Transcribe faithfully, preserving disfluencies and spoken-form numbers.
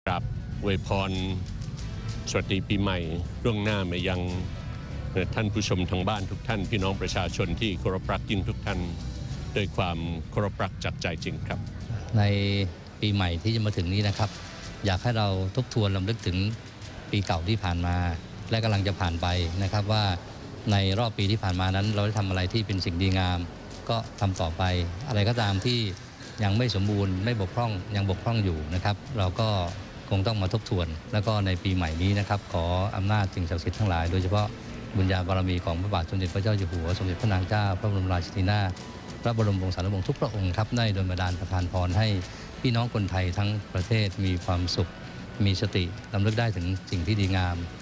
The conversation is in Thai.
ครับอวยพรสวัสดีปีใหม่ล่วงหน้ามายังท่านผู้ชมทางบ้านทุกท่านพี่น้องประชาชนที่เคารพรักยิ่งทุกท่านด้วยความเคารพรักจากใจจริงครับในปีใหม่ที่จะมาถึงนี้นะครับอยากให้เราทบทวนรำลึกถึงปีเก่าที่ผ่านมาและกำลังจะผ่านไปนะครับว่าในรอบปีที่ผ่านมานั้นเราได้ทำอะไรที่เป็นสิ่งดีงามก็ทำต่อไปอะไรก็ตามที่ยังไม่สมบูรณ์ไม่บกพร่องยังบกพร่องอยู่นะครับเราก็คงต้องมาทบทวนแล้วก็ในปีใหม่นี้นะครับขออำนาจสิ่งศักดิ์สิทธิ์ทั้งหลายโดยเฉพาะบุญญาบารมีของพระบาทสมเด็จพระเจ้าอยู่หัวสมเด็จพระนางเจ้าพระบรมราชินีนาถพระบรมวงศานุวงศ์ทุกพระองค์ครับได้โดยบันดาลประทานพรให้พี่น้องคนไทยทั้งประเทศมีความสุขมีสติรำลึกได้ถึงสิ่งที่ดีงาม